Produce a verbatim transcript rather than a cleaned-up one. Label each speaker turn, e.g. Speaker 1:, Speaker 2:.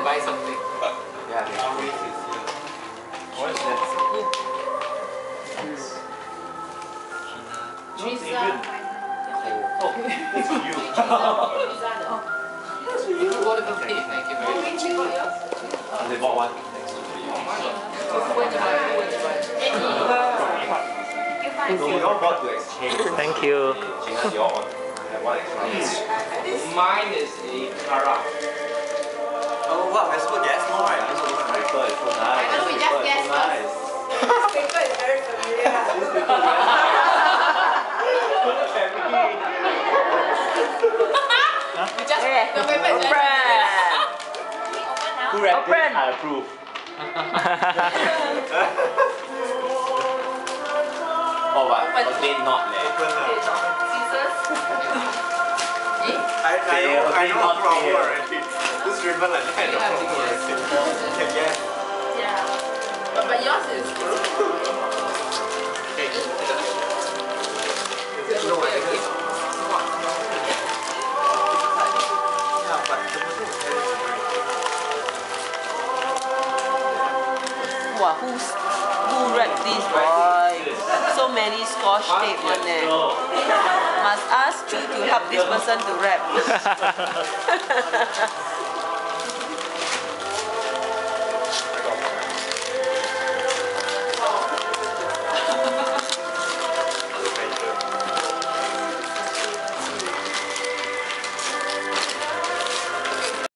Speaker 1: buy something.
Speaker 2: Yeah, the always is here. What is that?
Speaker 1: Teresa.
Speaker 2: Oh, it's you.
Speaker 1: You bought a birthday, thank you very much.
Speaker 2: Oh, they bought one. Thanks to you.
Speaker 1: When you buy, when you buy.
Speaker 2: So we all bought to exchange.
Speaker 3: Thank you.
Speaker 2: Gina, you all have one exchange.
Speaker 1: Mine is a Kara.
Speaker 2: Oh wow, we're supposed to guess more, right? This paper is so nice.
Speaker 4: Why don't we
Speaker 2: This
Speaker 4: just
Speaker 2: paper is
Speaker 4: guess
Speaker 2: so nice.
Speaker 4: This paper is very familiar.
Speaker 2: This paper
Speaker 4: We just the paper is very
Speaker 2: Who wrapped it? I approve. Oh, but but they not leh.
Speaker 4: Scissors.
Speaker 5: I, I know, I know a problem already. This ribbon like that, I know a problem already. Can guess.
Speaker 4: Yeah. But, but yours is.
Speaker 5: Okay.
Speaker 4: Okay, okay.
Speaker 5: Yeah, but the person is very
Speaker 6: Wow, who's, who wrapped this, boy? So many scotch tape on there. Must ask you to help this person to wrap.